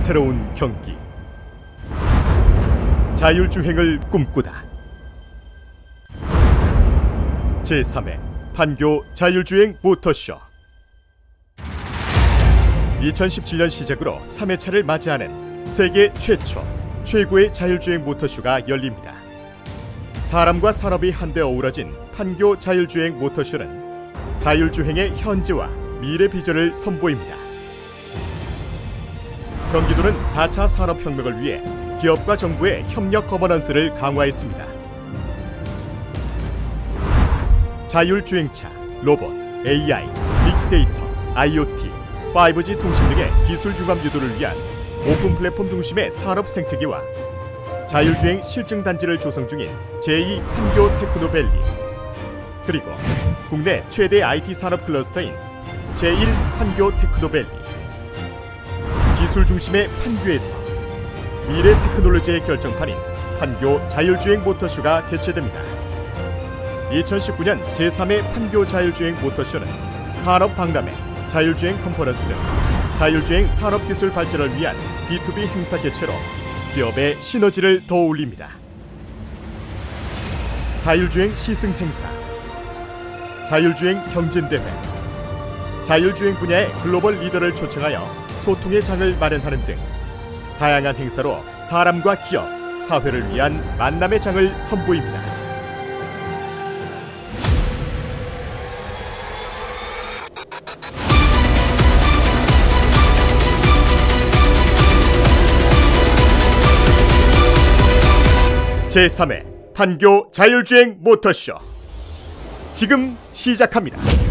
새로운 경기. 자율주행을 꿈꾸다. 제3회 판교 자율주행 모터쇼. 2017년 시작으로 3회차를 맞이하는 세계 최초, 최고의 자율주행 모터쇼가 열립니다. 사람과 산업이 한데 어우러진 판교 자율주행 모터쇼는 자율주행의 현재와 미래 비전을 선보입니다. 경기도는 4차 산업혁명을 위해 기업과 정부의 협력 거버넌스를 강화했습니다. 자율주행차, 로봇, AI, 빅데이터, IoT, 5G 통신 등의 기술 융합 유도를 위한 오픈 플랫폼 중심의 산업 생태계와 자율주행 실증단지를 조성 중인 제2 판교 테크노밸리, 그리고 국내 최대 IT 산업 클러스터인 제1 판교 테크노밸리, 기술 중심의 판교에서 미래 테크놀로지의 결정판인 판교 자율주행 모터쇼가 개최됩니다. 2019년 제3회 판교 자율주행 모터쇼는 산업 박람회, 자율주행 컨퍼런스 등 자율주행 산업기술 발전을 위한 B2B 행사 개최로 기업의 시너지를 더 올립니다. 자율주행 시승 행사, 자율주행 경진대회, 자율주행 분야의 글로벌 리더를 초청하여 소통의 장을 마련하는 등 다양한 행사로 사람과 기업, 사회를 위한 만남의 장을 선보입니다. 제3회 판교 자율주행 모터쇼 지금 시작합니다.